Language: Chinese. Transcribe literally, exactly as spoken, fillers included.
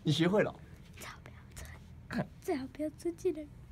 你学会了？ 最好不要存，最好不要存进来。